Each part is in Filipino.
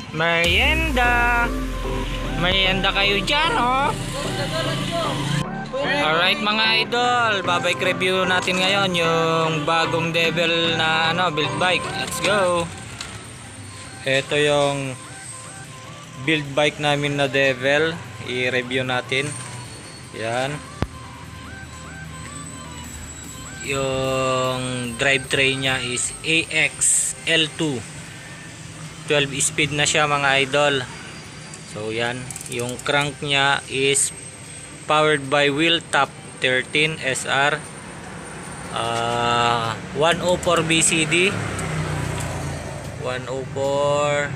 Merienda. Merienda kayo dyan, oh. Alright mga idol, babike review natin ngayon yung bagong Devil na build bike. Let's go. Ito yung build bike namin na Devil. I-review natin. Yan. Yung drivetrain niya is AXL2. 12 speed na siya mga idol. So yan, yung crank niya is powered by Wheeltop 13 SR 104 BCD 104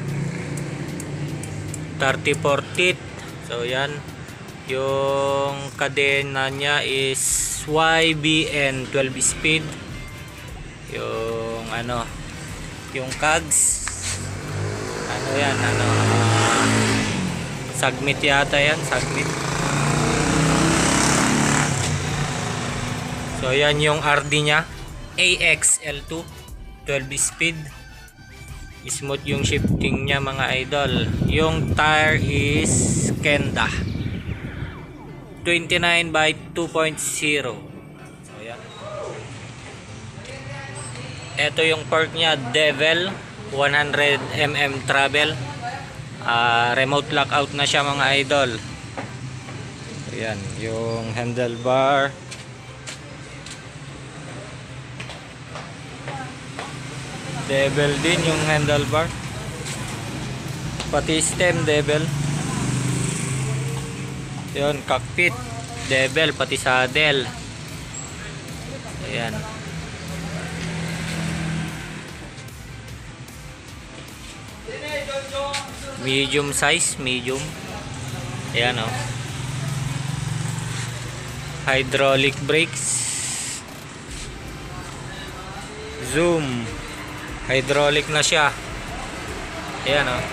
34 teeth. So yan, yung kadena niya is YBN 12 speed. Yung yung cogs yan, Sagmit yata yan, Sagmit. So yan yung RD nya, AXL2 12 speed. Smooth yung shifting nya mga idol. Yung tire is Kenda 29 by 2.0. So yan. Ito yung fork nya, Devil 100mm travel. Remote lockout na siya mga idol. Ayan, yung handlebar. Devil din yung handlebar. Pati stem Devil. Yun, cockpit Devil, pati saddle. Ayan. Medium size, medium. Ayan o. Hydraulic brakes. Zoom. Hydraulic na siya. Ayan o.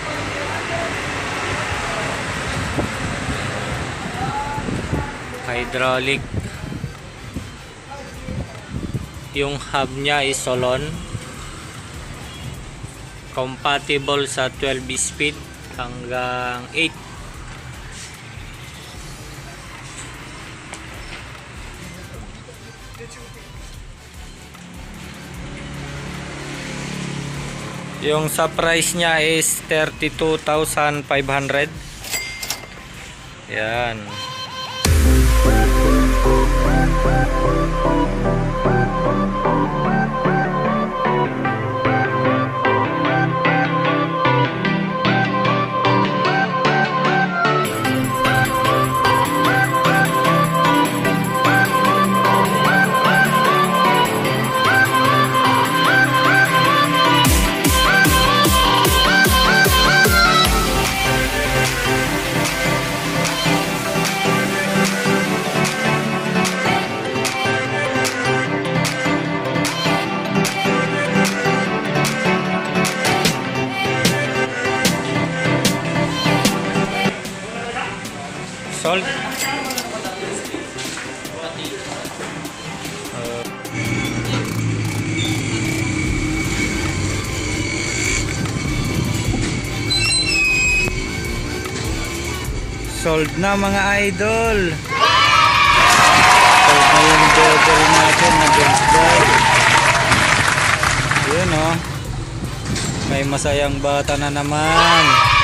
Hydraulic. Yung hub niya is Solon. Compatible sa 12 speed hanggang 8. Yung sa price niya is 32,500. Yan. Sold. Sold na mga idol. Sold na yung Devil natin na build bike. Yun o. May masayang bata na naman.